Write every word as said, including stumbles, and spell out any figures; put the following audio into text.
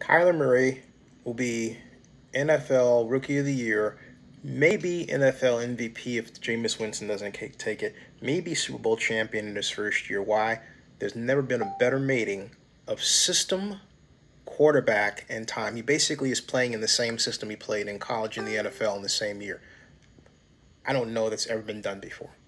Kyler Murray will be N F L Rookie of the Year, maybe N F L M V P if Jameis Winston doesn't take it, maybe Super Bowl champion in his first year. Why? There's never been a better mating of system, quarterback, and time. He basically is playing in the same system he played in college and the N F L in the same year. I don't know that's ever been done before.